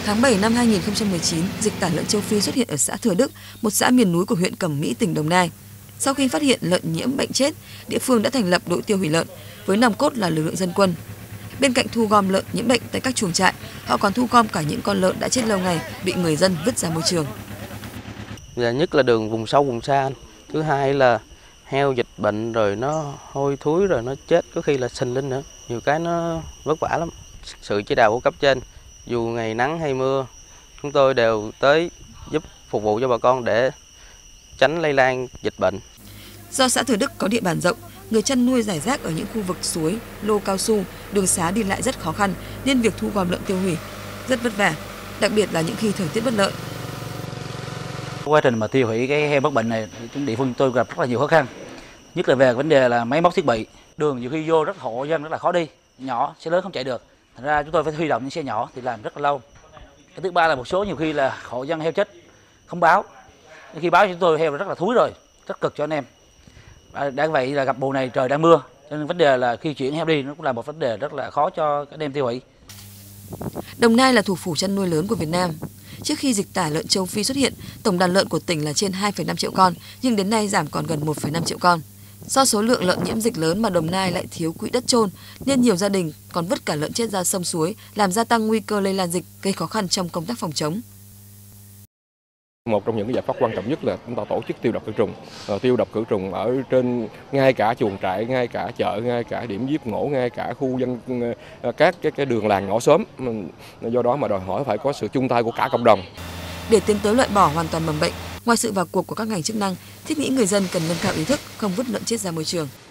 Tháng 7 năm 2019, dịch tả lợn châu Phi xuất hiện ở xã Thừa Đức, một xã miền núi của huyện Cẩm Mỹ, tỉnh Đồng Nai. Sau khi phát hiện lợn nhiễm bệnh chết, địa phương đã thành lập đội tiêu hủy lợn, với nòng cốt là lực lượng dân quân. Bên cạnh thu gom lợn nhiễm bệnh tại các chuồng trại, họ còn thu gom cả những con lợn đã chết lâu ngày, bị người dân vứt ra môi trường. Nhất là đường vùng sâu vùng xa. Thứ hai là heo dịch bệnh rồi nó hôi thối rồi nó chết, có khi là sình lên nữa. Nhiều cái nó vất vả lắm. Sự chỉ đạo của cấp trên, dù ngày nắng hay mưa, chúng tôi đều tới giúp phục vụ cho bà con để tránh lây lan dịch bệnh. Do xã Thừa Đức có địa bàn rộng, người chăn nuôi rải rác ở những khu vực suối, lô cao su, đường xá đi lại rất khó khăn, nên việc thu gom lợn tiêu hủy rất vất vả, đặc biệt là những khi thời tiết bất lợi. Quá trình mà tiêu hủy cái heo mắc bệnh này, địa phương tôi gặp rất là nhiều khó khăn, nhất là về vấn đề là máy móc thiết bị. Đường nhiều khi vô rất hộ dân rất là khó đi, nhỏ xe lớn không chạy được, thành ra chúng tôi phải huy động những xe nhỏ thì làm rất là lâu. Cái thứ ba là một số nhiều khi là hộ dân heo chết không báo, khi báo chúng tôi heo rất là thúi rồi, rất cực cho anh em. Đã vậy là gặp mùa này trời đang mưa, cho nên vấn đề là khi chuyển heo đi nó cũng là một vấn đề rất là khó cho các anh em tiêu hủy. Đồng Nai là thủ phủ chăn nuôi lớn của Việt Nam. Trước khi dịch tả lợn châu Phi xuất hiện, tổng đàn lợn của tỉnh là trên 2,5 triệu con, nhưng đến nay giảm còn gần 1,5 triệu con. Do số lượng lợn nhiễm dịch lớn mà Đồng Nai lại thiếu quỹ đất chôn, nên nhiều gia đình còn vứt cả lợn chết ra sông suối, làm gia tăng nguy cơ lây lan dịch, gây khó khăn trong công tác phòng chống. Một trong những cái giải pháp quan trọng nhất là chúng ta tổ chức tiêu độc khử trùng. Tiêu độc khử trùng ở trên ngay cả chuồng trại, ngay cả chợ, ngay cả điểm giết mổ, ngay cả khu dân, các cái đường làng ngõ xóm. Do đó mà đòi hỏi phải có sự chung tay của cả cộng đồng. Để tiến tới loại bỏ hoàn toàn mầm bệnh, ngoài sự vào cuộc của các ngành chức năng, thiết nghĩ người dân cần nâng cao ý thức không vứt lợn chết ra môi trường.